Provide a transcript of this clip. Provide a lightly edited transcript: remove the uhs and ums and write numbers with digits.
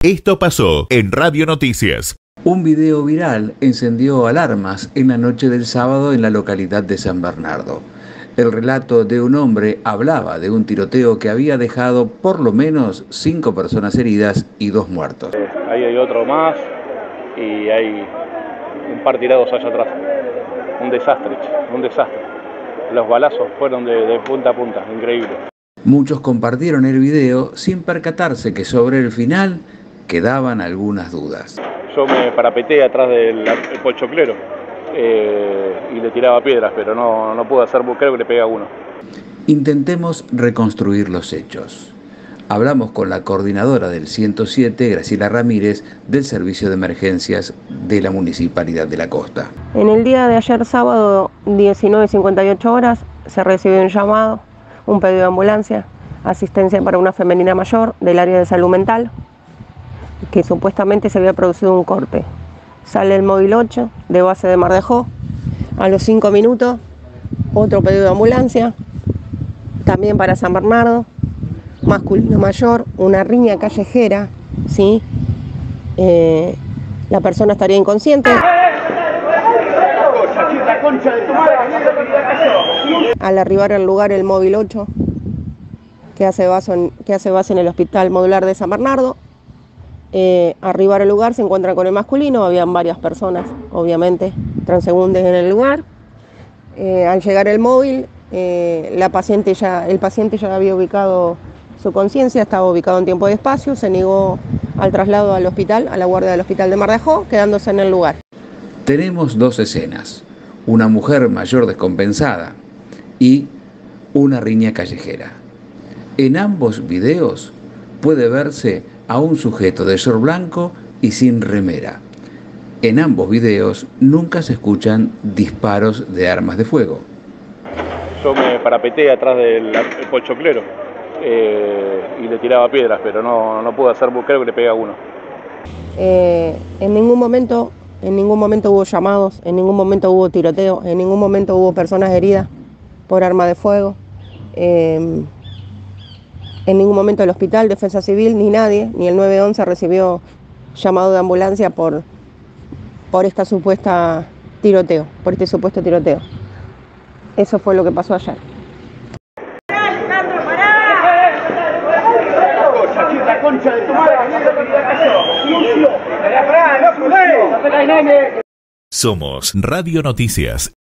Esto pasó en Radio Noticias. Un video viral encendió alarmas en la noche del sábado en la localidad de San Bernardo. El relato de un hombre hablaba de un tiroteo que había dejado por lo menos 5 personas heridas y 2 muertos. Ahí hay otro más y hay un par tirados allá atrás. Un desastre. Los balazos fueron de punta a punta, increíble. Muchos compartieron el video sin percatarse que sobre el final quedaban algunas dudas. Yo me parapeté atrás del pochoclero y le tiraba piedras, pero no pude hacer, creo que le pegué a uno. Intentemos reconstruir los hechos. Hablamos con la coordinadora del 107, Graciela Ramírez, del Servicio de Emergencias de la Municipalidad de la Costa. En el día de ayer sábado, 19:58 horas, se recibió un llamado, un pedido de ambulancia, asistencia para una femenina mayor del área de salud mental, que supuestamente se había producido un corte. Sale el móvil 8 de base de Mar de Ajó. A los 5 minutos, otro pedido de ambulancia, también para San Bernardo, masculino mayor, una riña callejera, ¿sí? La persona estaría inconsciente. Al arribar al lugar el móvil 8, que hace base en el Hospital Modular de San Bernardo, arribar al lugar se encuentra con el masculino, habían varias personas, obviamente, transeúntes en el lugar. Al llegar el móvil, el paciente ya había ubicado su conciencia, estaba ubicado en tiempo y espacio, se negó al traslado al hospital, a la guardia del Hospital de Mar de Ajó, quedándose en el lugar. Tenemos 2 escenas, una mujer mayor descompensada y una riña callejera. En ambos videos puede verse a un sujeto de short blanco y sin remera. En ambos videos nunca se escuchan disparos de armas de fuego. Yo me parapeté atrás del pochoclero y le tiraba piedras, pero no pude hacer, creo que le pegué a uno. En ningún momento hubo llamados, en ningún momento hubo tiroteo, en ningún momento hubo personas heridas por arma de fuego. En ningún momento el hospital, Defensa Civil, ni nadie, ni el 911 recibió llamado de ambulancia por este supuesto tiroteo. Eso fue lo que pasó ayer. Somos Radio Noticias.